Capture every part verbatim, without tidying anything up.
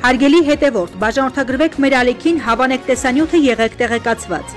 Հարգելի հետևորդ, բաժանորդագրվեք մեր ալիքին, հավանեք տեսանյութը եղեք տեղեկացված։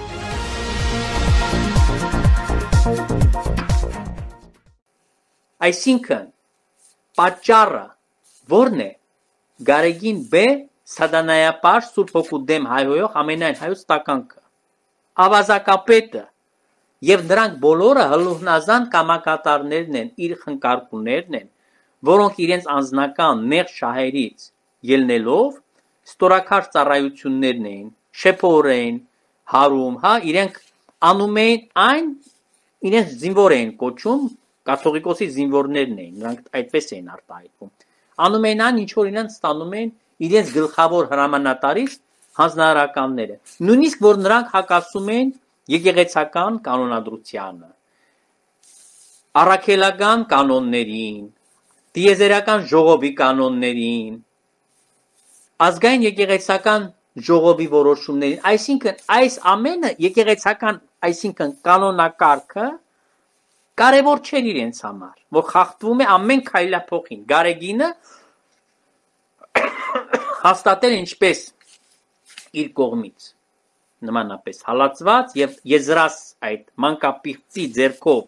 Այսինքն, պատճառը որն է Գարեգին B սատանայապաշտ Սուրբ Հոգու դեմ հայհոյող ամենայն հայոց տականքը, ավազակապետը եւ նրանք բոլորը հլուհնազան կամակատարներն են, իր խնկարկուներն են, որոնք իրենց անձնական նեղ շահերից ելնելով ստորակար ծառայություններն էին, շեփորեն, հարում, հա, իրենք անում էին այն, իրենց զինվոր էին կոչում, կաթողիկոսի զինվորներն էին, նրանք այդպես էին արտահայտվում։ Անում էին այն, ինչ որ իրենց ստանում էին իրենց գլխավոր հրամանատարից հանձնարարականները։ Նույնիսկ որ նրանք հակասում էին եկեղեցական կանոնադրությանը, առաքելական կանոններին, տիեզերական ժողովի կանոններին, ազգային եկեղեցական ժողովի որոշումներին, այսինքն այս ամենը եկեղեցական, այսինքն կանոնակարգը կարևոր չէր իրենց համար, որ խախտվում է ամեն քայլափոխին։ Գարեգինը հաստատել է ինչպես իր կողմից նմանապես հալածված եւ եզրած այդ մանկապիղծի ձեռքով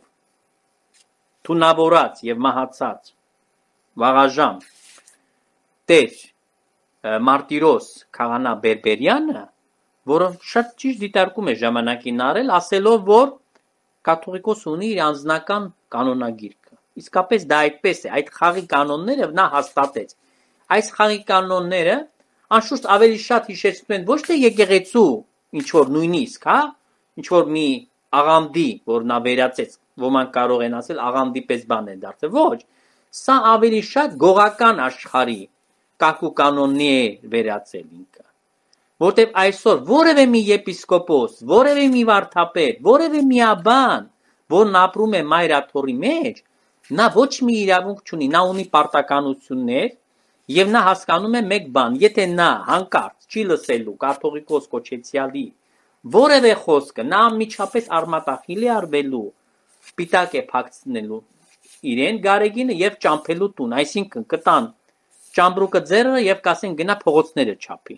թունավորած եւ մահացած վաղաժամ տեր Մարտիրոս Քահանա Բերբերյանը, որը շատ ճիշտ դիտարկում է ժամանակին արել, ասելով, որ կաթողիկոս ունի իր անձնական կանոնագիրքը։ Իսկապես դա այդպես է, այդ խաղի կանոնները նա հաստատեց։ Այս խաղի կանոնները անշուշտ ավելի շատ հիշեցնում են ոչ թե եկեղեցու, ինչ որ նույնիսկ, հա, ինչ որ մի աղանդի, որ նա վերացեց, ոմանք կարող են ասել աղանդի պես բան է դարձել, ոչ, սա ավելի շատ գողական աշխարհի կարգ ու կանոնի է վերացել ինքը, որտեղ այսօր որևէ մի եպիսկոպոս, որևէ մի վարդապետ, որևէ մի աբան, որն ապրում է մայրաթոռի մեջ, նա ոչ մի իրավունք չունի, նա ունի պարտականություններ եւ նա հասկանում է մեկ բան, եթե նա հանկարծ չի լսելու կաթողիկոս կոչեցյալի որևէ խոսքը, նա անմիջապես արմատախիլ է արվելու, սպիտակ է փակցնելու իրեն Գարեգինը եւ ճամփելու տուն, այսինքն կտան ճամբրուկը ձեռը եւ կասեն գնա փողոցները չափի։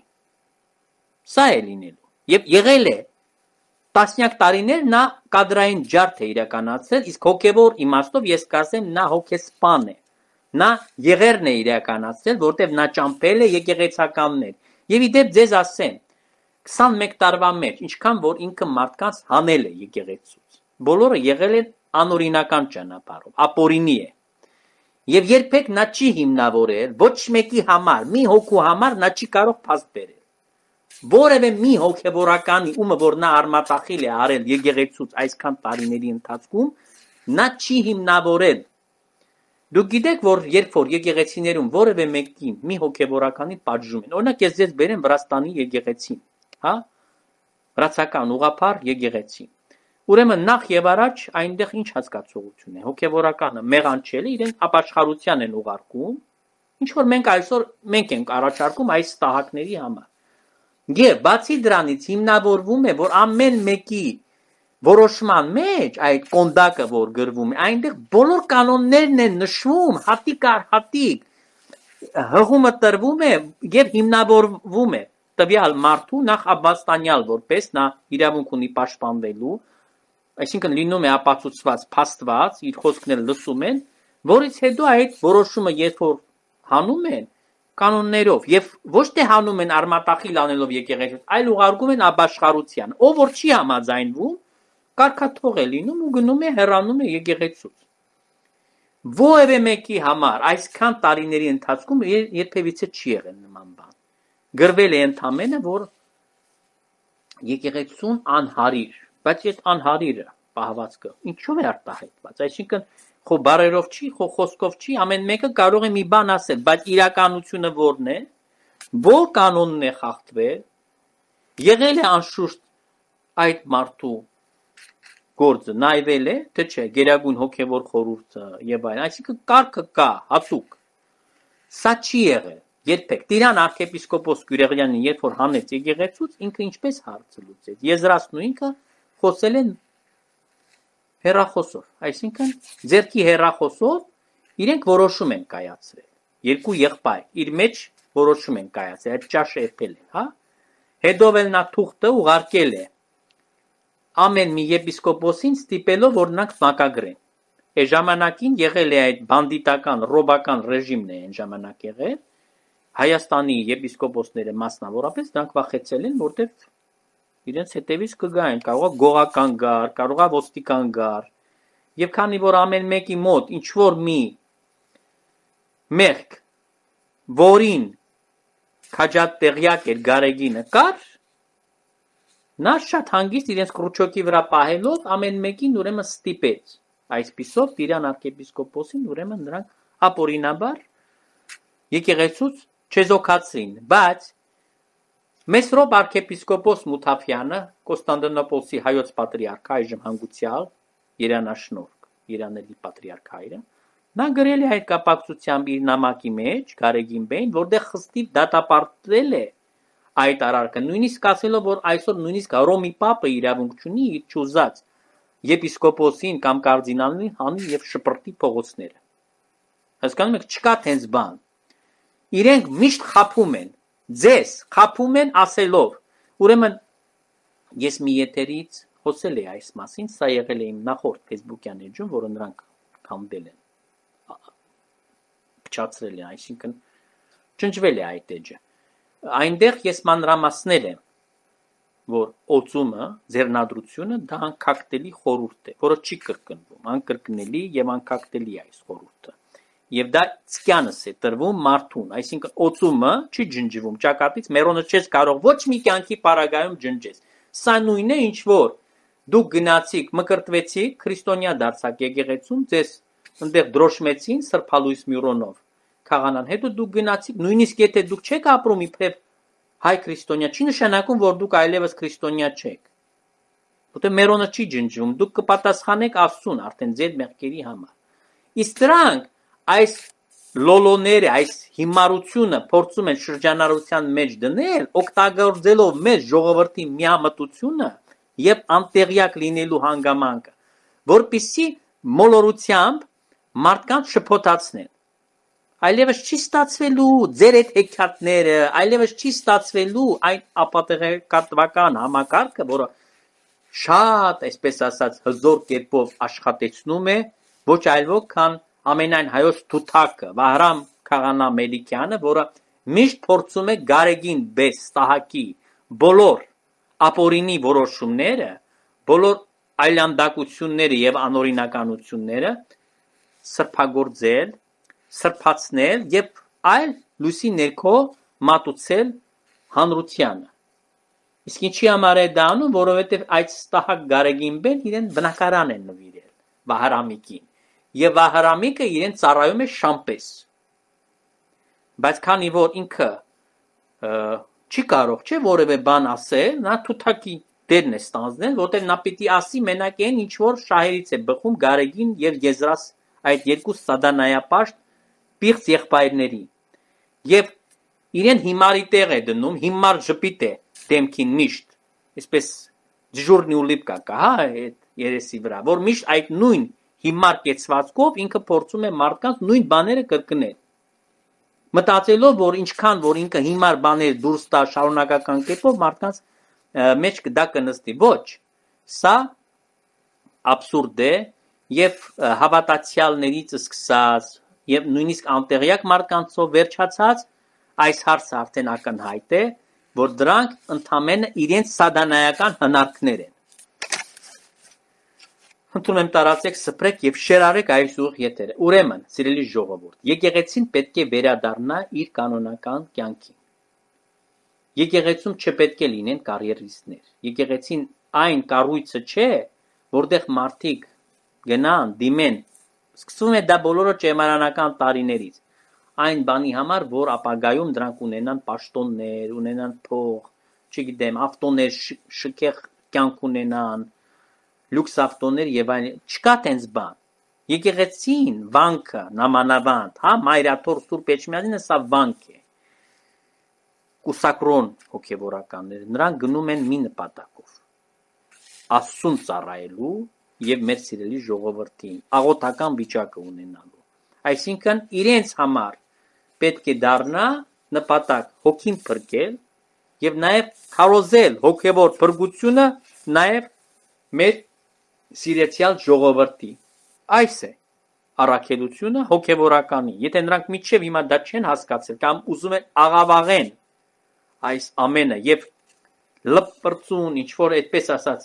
Սա է լինելու։ Եվ եղել է տասնյակ տարիներ նա կադրային ջարդ է իրականացրել, իսկ հոգեվոր իմաստով ես կասեմ նա հոգեսպան է։ Նա եղերն է իրականացրել, որտեղ նա ճամփել է եկեղեցականներ։ Եվ իդեպ ձեզ ասեմ, քսանմեկ տարվա մեջ, ինչքան որ ինքը մարդկանց հանել է եկեղեցուց, բոլորը եղել են անօրինական ճանապարհով, ապօրինի է։ Եվ երբեք նա չի հիմնավորել ոչ մեկի համար, մի հոգու համար նա չի կարող փաստ բերել։ Որևէ մի հոգևորականի, ումը որ նա արմատախիլ է արել եկեղեցուց այսքան տարիների ընթացքում, նա չի հիմնավորել։ Դուք գիտեք, որ երբ որ եկեղեցիներում որևէ մեկին մի հոգևորականի պատժում են, օրինակ ես ձեզ բերեմ Վրաստանի եկեղեցին, հա, վրացական ուղղափառ եկեղեցին։ Ուրեմն նախ եւ առաջ այնտեղ ինչ հասկացողություն է, հոգևորականը մեղանչելի, իրեն ապաշխարության են ուղարկում, ինչ որ մենք այսօր մենք ենք առաջարկում այս ստահակների համար։ Եվ բացի դրանից հիմնավորվում է, որ ամեն մեկի որոշման մեջ այդ կոնդակը, որ գրվում է, այնտեղ բոլոր կանոններն են նշվում, հատիկ առ հատիկ, հղումը տրվում է եւ հիմնավորվում է տվյալ մարդու նախ աբաստանյալ, որպես նա իրավունք ունի պաշտպանվելու, այսինքն լինում է ապացուցված, փաստված, իր խոսքն էլ լսում են, որից հետո այդ որոշումը երբ որ հանում են կանոններով եւ ոչ թե հանում են արմատախիլ անելով եկեղեցուց, այլ ուղարկում են ապաշխարության։ Ով որ չի համաձայնվում, կարգաթող է լինում ու գնում է հեռանում է եկեղեցուց։ Որևէ մեկի համար այսքան տարիների ընթացքում երբևիցե չի եղել նման բան։ Գրվել է ընդամենը, որ եկեղեցուն անհարիր, բայց այդ անհարիրը պահվածքը ինչով է արտահայտված, այսինքն խո բարերով չի, խո խոսքով չի, ամեն մեկը կարող է մի բան ասել, բայց իրականությունը որն է, որ կանոնն է խախտվել, եղել է անշուշտ այդ մարդու գործը նայվել է, թե չէ, Գերագույն հոգևոր խորհուրդը եւ այլն, այսինքն կարգը կա, հատուկ։ Սա չի եղել երբեք։ Տիրան arczepiskopos Գյուրեղյանին երբ որ հանեց եկեղեցուց, ինքը ինչպես հարցը լուծեց։ Եզրացնու ինքը խոսել են հեռախոսով, այսինքն ձերքի հեռախոսով իրենք որոշում են կայացրել։ Երկու եղբայր, իր մեջ որոշում են կայացել, այդ ճաշը էփել է, հա։ Հետո էլ նա թուղթը ուղարկել է ամեն մի եպիսկոպոսին ստիպելով, որ նրանք մակագրեն։ Այդ ժամանակին եղել է այդ բանդիտական, ռոբական ռեժիմն է այն ժամանակ եղել։ Հայաստանի եպիսկոպոսները մասնավորապես նրանք վախեցել են, որտեղ իրենց հետևից կգային, կարող է գողական գար, կարող է ոստիկան գար։ Եվ քանի որ ամեն մեկի մոտ ինչ որ մի մեղք, որին քաջատ տեղյակ էր Գարեգինը կար, նա շատ հանգիստ իրենց կրուչոկի վրա պահելով ամեն մեկին ուրեմն ստիպեց։ Այսպիսով Տիրան arczepiskopոսին ուրեմն նրանք ապօրինաբար եկեղեցուց չեզոքացրին, բայց Մեսրոպ arczepiskopos Մութաֆյանը, Կոստանդնուպոլսի հայոց պատրիարք, այժմ հանգուցյալ Երանաշնորհ, Երանելի պատրիարք հայրը, նա գրել է այդ կապակցությամբ իր նամակի մեջ Գարեգին բեին, որտեղ խստիվ դատապարտել է այդ արարքը, նույնիսկ ասելով, որ այսօր նույնիսկ Հռոմի Պապը իրավունք չունի իր չուզած եպիսկոպոսին կամ կարդինալին հանի եւ շպրտի փողոցները։ Հասկանում եք, չկա տենց բան։ Իրենք միշտ խափում են, ձեզ խափում են ասելով։ Ուրեմն ես մի եթերից խոսել եմ այս մասին, սա եղել է իմ նախորդ Facebook-յան էջում, որը նրանք քանդել են, փչացրել են, այսինքն ճնճվել է այդ էջը։ Այնտեղ ես մանրամասնել եմ, որ օծումը, ձեռնադրությունը դա անկակտելի խորհուրդ է, որը չի կրկնվում, անկրկնելի եւ անկակտելի է այս խորհուրդը։ Եվ դա ցկյանս է տրվում մարդուն, այսինքն օծումը չի ջնջվում, ճակատից մերոնը չես կարող ոչ մի կյանքի պարագայում ջնջես։ Սա նույնն է, ինչ որ դուք գնացիք, մկրտվեցիք, քրիստոնյա դարձաք եկեղեցում, ձեզ այնտեղ դրոշմեցին սրբալույս մյուրոնով, քահանան, հետո դուք գնացիք, նույնիսկ եթե դուք չեք ապրում իբրև հայ քրիստոնյա, չի նշանակում, որ դուք այլևս քրիստոնյա չեք։ Որտեղ մերոնը չի ջնջվում, դուք կպատասխանեք Աստծուն արդեն ձեր մեղքերի համար։ Իսկ դրանք այս լոլոները, այս հիմարությունը փորձում են շրջանառության մեջ դնել, օգտագործելով մեր ժողովրդի միամտությունը եւ անտեղյակ լինելու հանգամանքը, որպիսի մոլորությամբ մարդկանց շփոթացնեն։ Այլևս չի ստացվելու ձեր այդ հեքիաթները, այլևս չի ստացվելու այն ապատեղեկատվական համակարգը, որը շատ, այսպես ասած, հզոր կերպով աշխատեցնում է, ոչ այլ ոք, քան ամենայն հայոց թութակը, Վահրամ Քահանա Մելիքյանը, որը միշտ փորձում է Գարեգին Բես Սահակի բոլոր ապօրինի որոշումները, բոլոր այլանդակությունները եւ անօրինականությունները սրբագործել, սրբացնել եւ այլ լույսի ներքո մատուցել հանրությանը։ Իսկ ինչի համար է դա անում, որովհետեւ այդ Սահակ Գարեգին Բեն իրեն բնակարան են նվիրել Վահրամիկին, եւ Վահրամիկը իրեն ծառայում է շամպես։ Բայց քանի որ ինքը չի կարող չէ որևէ բան ասել, նա թութակի դերն է ստանձնել, որտեղ նա պիտի ասի մենակ այն, ինչ որ շահերից է բխում Գարեգին եւ Եզրաս այդ երկու սադանայապաշտ պիղծ եղբայրների։ Եվ իրեն հիմարի տեղ է դնում, հիմար ժպիտ է դեմքին միշտ, այսպես դժուրնի ուլիպկա կա, հա, այդ երեսի վրա, որ միշտ այդ նույն հիմար կեցվածքով ինքը փորձում է մարդկանց նույն բաները կրկնել։ Մտածելով, որ ինչքան որ ինքը հիմար բաներ դուրս տա շարունակական կերպով մարդկանց մեջ դա կնստի։ Ոչ, սա абսուրդ է եւ հավատացյալներից սկսած եւ նույնիսկ անտեղյակ մարդկանցով վերջացած այս հարցը արդեն ակնհայտ է, որ դրանք ընդամենը իրենց սադանայական հնարքներ են։ Խնդրում եմ տարածեք, սփռեք եւ շերարեք այս ուղիղ եթերը։ Ուրեմն, սիրելի ժողովուրդ, եկեղեցին պետք է վերադառնա իր կանոնական կյանքին։ Եկեղեցում չպետք է լինեն կարիերիստներ։ Եկեղեցին այն կառույցը չէ, որտեղ մարդիկ գնան, դիմեն։ Սկսվում է դա բոլորը ճեմարանական տարիներից։ Այն բանի համար, որ ապագայում դրանք ունենան պաշտոններ, ունենան փող, չգիտեմ, ավտոներ, շքեղ կյանք ունենան, լյուքս ավտոներ եւ այլն, չկա տենց բան։ Եկեղեցին, վանքը, նամանավանդ, հա, Մայրաթոր Սուրբ Էջմիածինը սա վանք է։ Կուսակրոն հոգեվորականները, նրանք գնում են մի նպատակով։ Աստծուն ծառայելու եւ մեր սիրելի ժողովրդին աղոթական վիճակը ունենալու։ Այսինքն իրենց համար պետք է դառնա նպատակ հոգին փրկել եւ նաեւ քարոզել հոգեվոր փրկությունը նաեւ մեր սիրեցյալ ժողովրդի այս է առաքելությունը հոգեվորականի եթե նրանք միջև հիմա դա չեն հասկացել կամ ուզում են աղավաղեն այս ամենը եւ լպրծուն ինչ որ այդպես ասած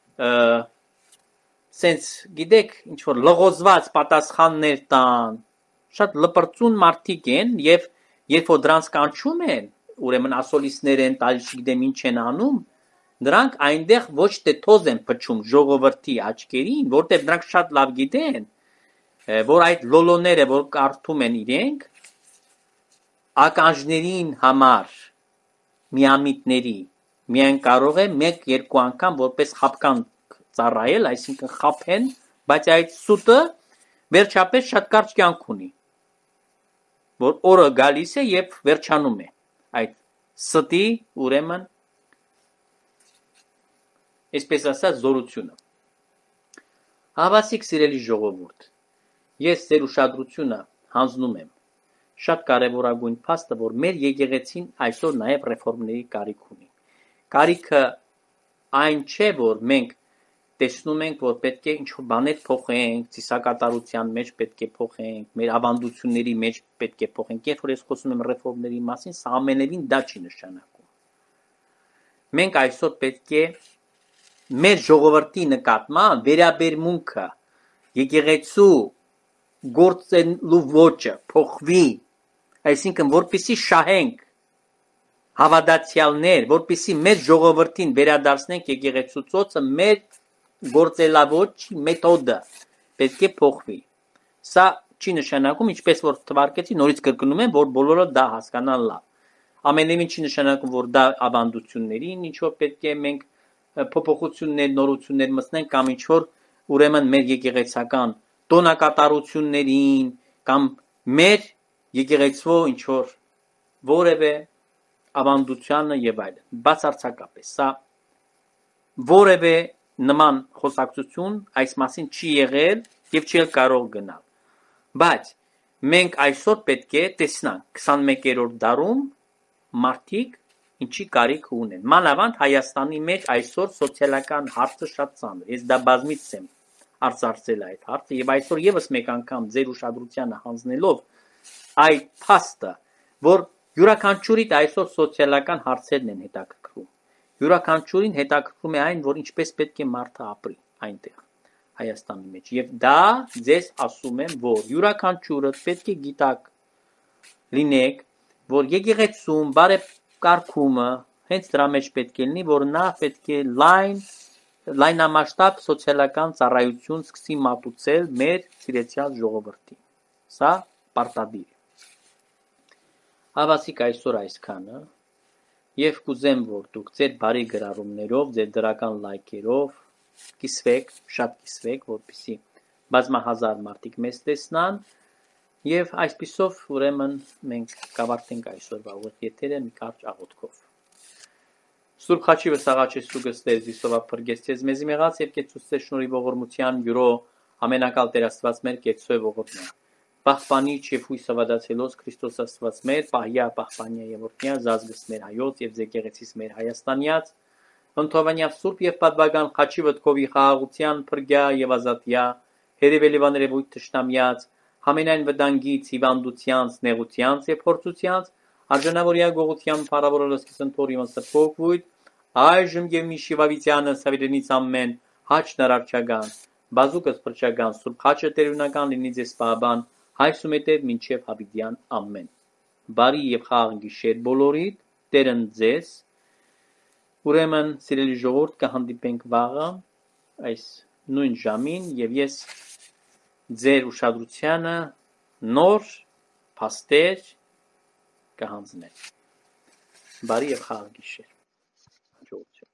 սենց գիտեք ինչ որ լղոզված պատասխաններ տան շատ լպրծուն մարդիկ են եւ երբ որ դրանց կանչում են ուրեմն ասոլիսներ են տալիս չգիտեմ ինչ են անում նրանք այնտեղ ոչ թե թոզ են փչում ժողովրդի աչքերին որտեղ նրանք շատ լավ գիտեն որ այդ լոլոները որ կարդում են իրենք ականջներին համար միամիտների միայն կարող է մեկ երկու անգամ որպես խապկան ծառայել այսինքն խափեն բայց այդ սուտը վերջապես շատ կարճ կյանք ունի որ օրը գալիս է եւ վերջանում է այդ ստի ուրեմն այսպես ասած զորությունը հավասիկ սիրելի ժողովուրդ ես ձեր ուշադրությունը հանձնում եմ շատ կարևորագույն փաստը որ մեր եկեղեցին այսօր նաև ռեֆորմների կարիք ունի կարիքը այն չէ որ մենք տեսնում ենք որ պետք է ինչ-որ բաներ փոխենք ծիսակատարության մեջ պետք է փոխենք մեր ավանդությունների մեջ պետք է փոխենք երբ որ ես խոսում եմ ռեֆորմների մասին սա ամենևին դա չի նշանակում մենք այսօր պետք է մեր ժողովրդի նկատմամբ վերաբերմունքը եկեղեցու գործելու ոճը փոխվի այսինքն որպեսի շահենք հավատացյալներ որպեսի մեր ժողովրդին վերադարձնենք եկեղեցու ծոցը մեր գործելավոճի մեթոդը պետք է փոխվի սա չի նշանակում ինչպես որ թվարկեցի նորից կրկնում եմ որ բոլորը դա հասկանան լավ ամենևին չի նշանակում որ դա ավանդություններին ինչ որ պետք է մենք փոփոխություններ նորություններ մտցնենք կամ ինչ որ ուրեմն մեր եկեղեցական տոնակատարություններին կամ մեր եկեղեցու ինչ որ որևէ ավանդությանը եւ այլն բացարձակապես սա որևէ նման խոսակցություն այս մասին չի եղել եւ չի կարող գնալ բայց մենք այսօր պետք է տեսնանք քսանմեկերորդ դարում մարդիկ ինչի կարիք ունեն մանավանդ Հայաստանի մեջ այսօր սոցիալական հարցը շատ ծանր ես դա բազմից եմ արծարծել այդ հարցը եւ այսօր եւս մեկ անգամ ձեր ուշադրությանը հանձնելով այդ փաստը որ յուրաքանչյուրիդ այսօր սոցիալական հարցերն են հետաքրքրում յուրաքանչյուրին հետաքրքրում է այն որ ինչպես պետք է մարդը ապրի այնտեղ Հայաստանի մեջ եւ դա ձեզ ասում եմ որ յուրաքանչյուրը պետք է գիտակ լինեք որ եկեղեցում բարեկարգումը հենց դրա մեջ պետք է լինի որ նա պետք է լայն լայնամասշտաբ սոցիալական ծառայություն սկսի մատուցել մեր սիրեցյալ ժողովրդին սա պարտադիր է հավասիկ այսօր այսքանը եւ կուզեմ որ դուք ձեր բարի գրառումներով ձեր դրական լայքերով կիսվեք շատ կիսվեք որպեսզի բազմահազար մարդիկ մեզ տեսնան եւ այսպիսով ուրեմն մենք կավարտենք այսօրվա ուղիղ եթերը մի կարճ աղոթքով Սուրբ Խաչիվը Սաղաչեսուգը ստերզիսովա փրկեցես մեզի մեղած եւ կեցուցե շնորհի ողորմության յուրո ամենակալ Տեր Աստված մեր կեցծո ողորմյա Պահպանիչ եւ հույս ավադացելոս Քրիստոս Աստված մեր պահյա պահպանյա եւ օրհնյա զազգս մեր հայոց եւ զեկեղեցիս մեր Հայաստանյաց Ընթովանյավ Սուրբ եւ Պատվական Խաչիվը Տկովի խաղաղության փրկյա եւ ազատյա հերևելիվաները ույթ տշնամյաց համենայն վտանգից հիվանդությանց նեղությանց եւ փորձությանց արժանավորյա գողության փառավորելս կսնթորիմը սփոքվույթ այժմ եւ միշիվավիցյանը սավիրենից ամեն հաճ նարարչական բազուկս փրկչական Սուրբ Խաչը տերունական լինի ձեզ պահաբան հայսումետև մինչև հավիտյան ամեն բարի եւ խաղաղ գիշեր բոլորիդ Տերն ձեզ ուրեմն սիրելի ժողովուրդ կհանդիպենք վաղը այս նույն ժամին եւ ես ձեր ուշադրությանը նոր փաստեր կհանձնեմ բարի եւ խաղաղ գիշեր